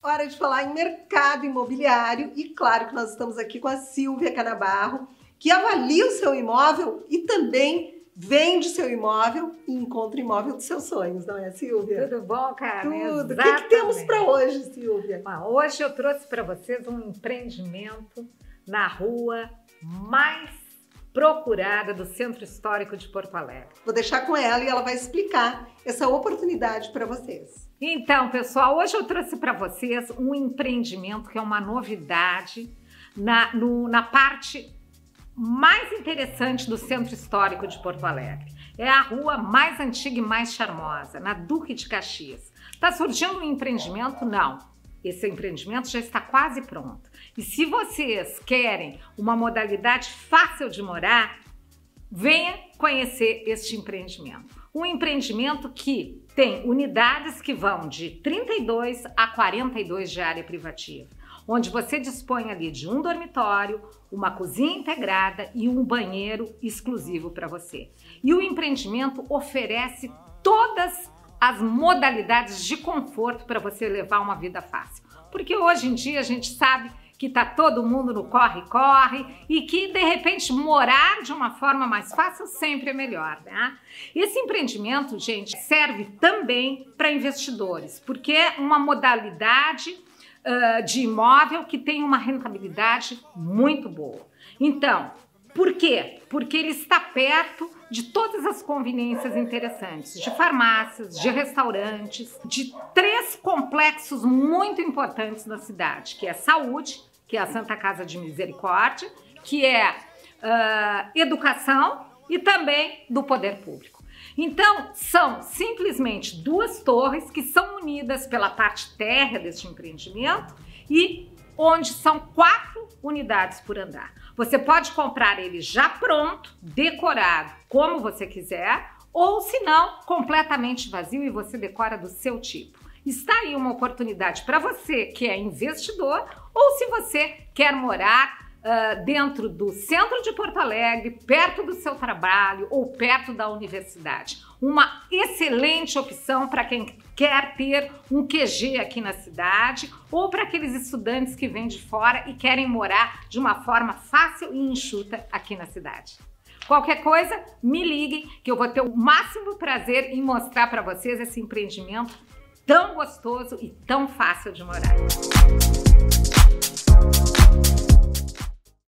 Hora de falar em mercado imobiliário e claro que nós estamos aqui com a Silvia Canabarro, que avalia o seu imóvel e também vende seu imóvel e encontra o imóvel dos seus sonhos, não é, Silvia? Tudo bom, Carmen? Tudo. O que temos para hoje, Silvia? Hoje eu trouxe para vocês um empreendimento na rua mais procurada do Centro Histórico de Porto Alegre. Vou deixar com ela e ela vai explicar essa oportunidade para vocês. Então, pessoal, hoje eu trouxe para vocês um empreendimento que é uma novidade na parte mais interessante do Centro Histórico de Porto Alegre. É a rua mais antiga e mais charmosa, na Duque de Caxias. Está surgindo um empreendimento? Não. Esse empreendimento já está quase pronto. E se vocês querem uma modalidade fácil de morar, venha conhecer este empreendimento. Um empreendimento que tem unidades que vão de 32 a 42 de área privativa, onde você dispõe ali de um dormitório, uma cozinha integrada e um banheiro exclusivo para você. E o empreendimento oferece todas as modalidades de conforto para você levar uma vida fácil. Porque hoje em dia a gente sabe que tá todo mundo no corre-corre e que, de repente, morar de uma forma mais fácil sempre é melhor, né? Esse empreendimento, gente, serve também para investidores, porque é uma modalidade de imóvel que tem uma rentabilidade muito boa. Então, por quê? Porque ele está perto de todas as conveniências interessantes, de farmácias, de restaurantes, de 3 complexos muito importantes na cidade, que é saúde, que é a Santa Casa de Misericórdia, que é educação e também do poder público. Então, são simplesmente 2 torres que são unidas pela parte térrea deste empreendimento e onde são 4 unidades por andar. Você pode comprar ele já pronto, decorado, como você quiser, ou se não, completamente vazio e você decora do seu tipo. Está aí uma oportunidade para você que é investidor ou se você quer morar dentro do centro de Porto Alegre, perto do seu trabalho ou perto da universidade. Uma excelente opção para quem quer ter um QG aqui na cidade ou para aqueles estudantes que vêm de fora e querem morar de uma forma fácil e enxuta aqui na cidade. Qualquer coisa, me liguem que eu vou ter o máximo prazer em mostrar para vocês esse empreendimento tão gostoso e tão fácil de morar.